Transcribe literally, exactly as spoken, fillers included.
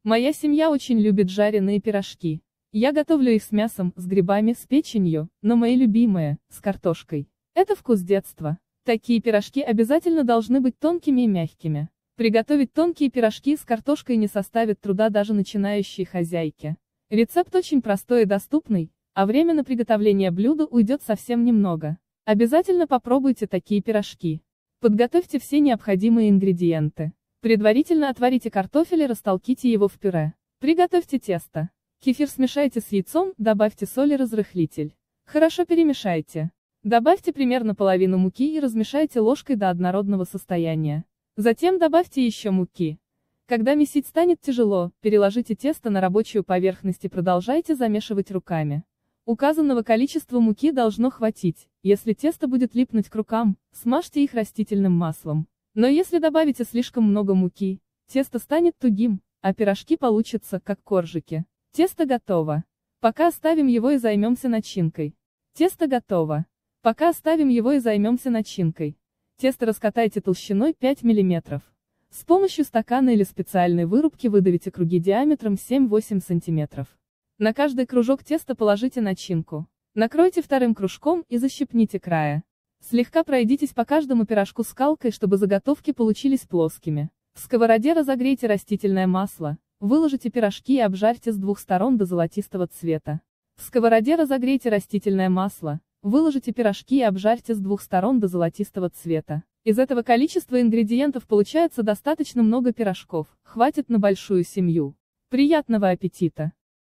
Моя семья очень любит жареные пирожки. Я готовлю их с мясом, с грибами, с печенью, но мои любимые, с картошкой. Это вкус детства. Такие пирожки обязательно должны быть тонкими и мягкими. Приготовить тонкие пирожки с картошкой не составит труда даже начинающей хозяйке. Рецепт очень простой и доступный, а время на приготовление блюда уйдет совсем немного. Обязательно попробуйте такие пирожки. Подготовьте все необходимые ингредиенты. Предварительно отварите картофель и растолките его в пюре. Приготовьте тесто. Кефир смешайте с яйцом, добавьте соль и разрыхлитель. Хорошо перемешайте. Добавьте примерно половину муки и размешайте ложкой до однородного состояния. Затем добавьте еще муки. Когда месить станет тяжело, переложите тесто на рабочую поверхность и продолжайте замешивать руками. Указанного количества муки должно хватить. Если тесто будет липнуть к рукам, смажьте их растительным маслом. Но если добавите слишком много муки, тесто станет тугим, а пирожки получатся, как коржики. Тесто готово. Пока оставим его и займемся начинкой. Тесто готово. Пока оставим его и займемся начинкой. Тесто раскатайте толщиной пять миллиметров. С помощью стакана или специальной вырубки выдавите круги диаметром семь-восемь сантиметров. На каждый кружок теста положите начинку. Накройте вторым кружком и защипните края. Слегка пройдитесь по каждому пирожку скалкой, чтобы заготовки получились плоскими. В сковороде разогрейте растительное масло, выложите пирожки и обжарьте с двух сторон до золотистого цвета. В сковороде разогрейте растительное масло, выложите пирожки и обжарьте с двух сторон до золотистого цвета. Из этого количества ингредиентов получается достаточно много пирожков, хватит на большую семью. Приятного аппетита!